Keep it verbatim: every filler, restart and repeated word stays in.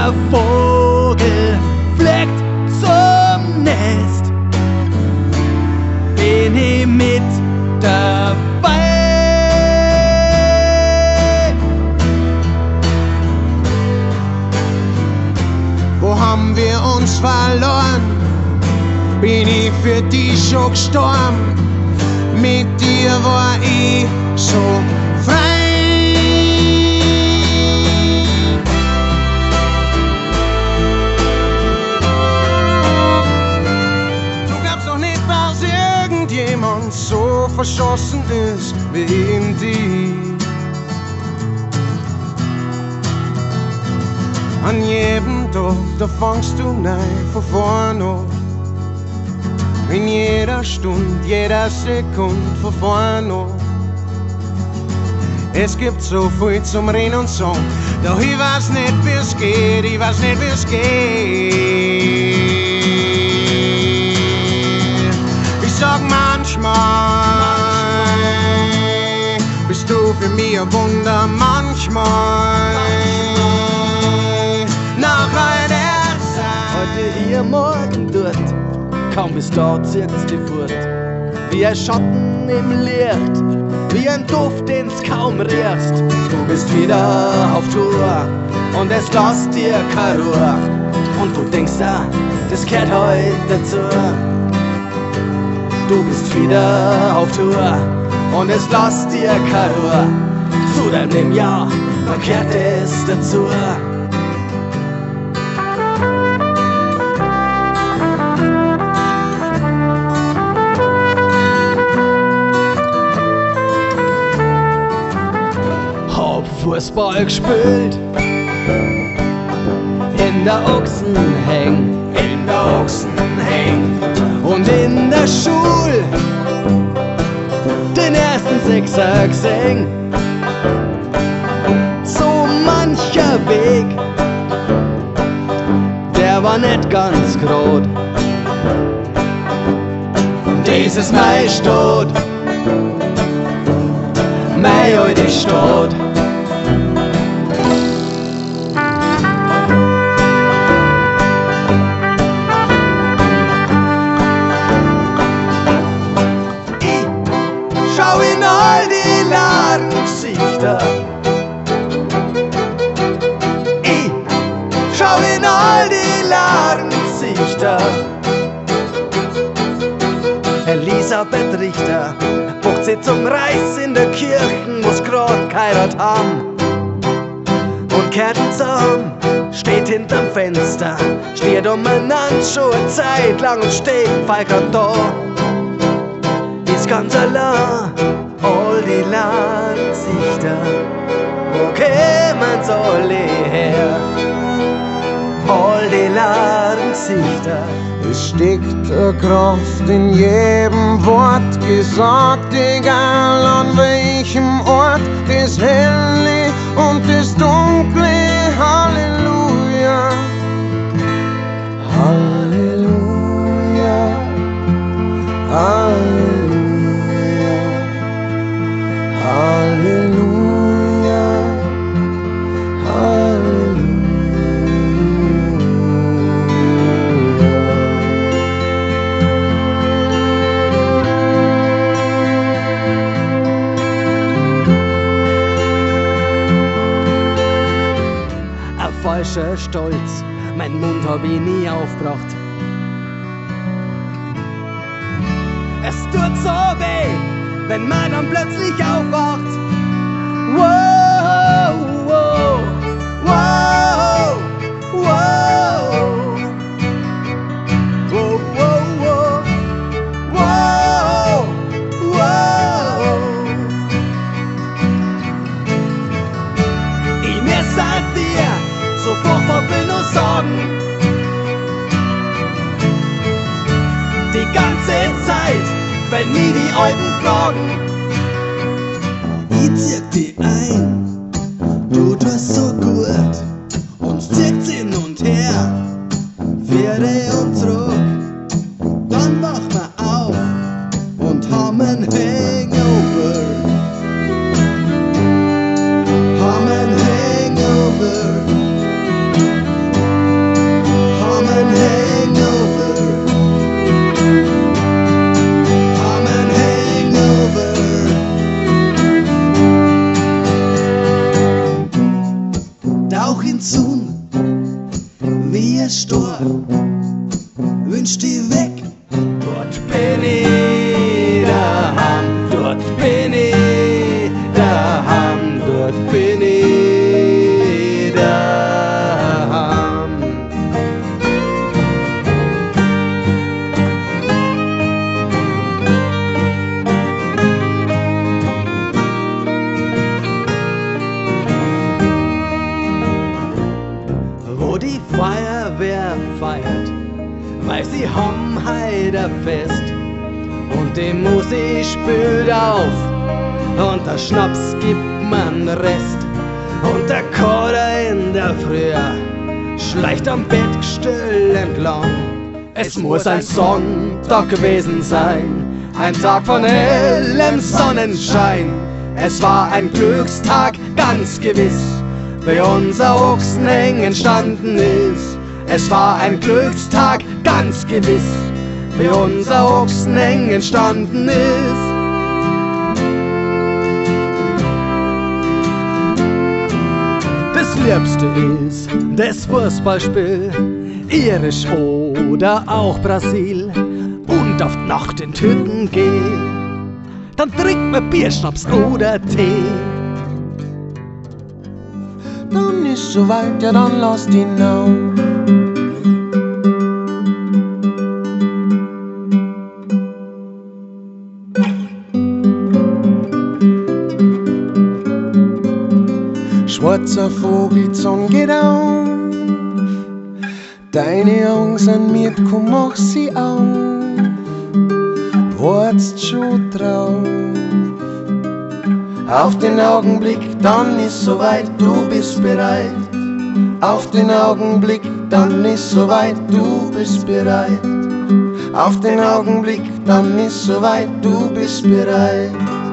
jeder Vogel fliegt zum Nest, bin ich mit dabei. Wo haben wir uns verloren? Bin ich für dich schon gestorben? Mit dir war ich so frei. Du glaubst doch nicht, dass irgendjemand so verschossen ist wie in dich. An jedem Tag, da fangst du neu von vorne an. In jeder Stunde, jeder Sekunde von vorne an. Es gibt so viel zum Reden und Sagen, doch ich weiß nicht, wie es geht, ich weiß nicht, wie es geht. Ich sag manchmal, bist du für mich ein Wunder, manchmal. Nach all der Zeit. Heute hier, morgen dort, kaum bis da zirkt's die Furt. Wie ein Schatten im Licht, wie ein Duft, den's kaum riechst. Du bist wieder auf Tour und es lässt dir keine Ruhe. Und du denkst, ah, das gehört heute dazu. Du bist wieder auf Tour und es lässt dir keine Ruhe. Zu deinem Leben, ja, da gehört es dazu. Fußball gespielt, in der Ochsenhäng, In der Ochsenhäng und in der Schule den ersten Sechser gesehen. So mancher Weg, der war nicht ganz grad. Dieses Mai Stadt, Mai alte Stadt. Schau in all die Ladengesichter. Ich schau in all die Ladengesichter. Elisabeth Richter bucht sie zum Reis in der Kirche, wo's grad geheiratet haben. Und kehrt zusammen, steht hinterm Fenster, steht umeinander schon eine Zeit lang und steht fein grad da. Ist ganz allein, all die Landsichter, wo kämen's alle her? All die Landsichter. Es steckt eine Kraft in jedem Wort gesagt, egal an welchem Ort, das Helle und das Dunkle, Halleluja, Halleluja, Halleluja, Halleluja, Halleluja. Falscher Stolz, mein Mund hab ich nie aufgebracht. Es tut so weh, wenn man dann plötzlich aufwacht. Wow, wow, wow, wow, wow, wow, wow, wow. Ich muss an dir sofort auf will nur sagen, die ganze Zeit quälen nie die alten Fragen. Ich zieh die ein, du tust so gut und zieht's hin und her, Viere und zurück, dann wach wir auf und haben ein Hangover, haben ein Hangover. haben heute ein Fest und die Musik spült auf und der Schnaps gibt man Rest und der Kater in der Früh schleicht am Bettgestell entlang. Es muss ein Sonntag gewesen sein, ein Tag von hellem Sonnenschein. Es war ein Glückstag, ganz gewiss, wie unser Ochsenheng entstanden ist. Es war ein Glückstag, ganz gewiss, wie unser Ochsenheng entstanden ist. Das Liebste ist das Fußballspiel, irisch oder auch Brasil, und auf die Nacht in die Hütten gehen. Dann trinkt man Bierschnaps oder Tee. Dann ist soweit, ja dann lass ihn auf. Schwarzer Vogelzahn geht auf, deine Augen sind mit, komm mach sie auf, wartest schon drauf. Auf den Augenblick, dann ist soweit, du bist bereit. Auf den Augenblick, dann ist soweit, du bist bereit. Auf den Augenblick, dann ist soweit, du bist bereit.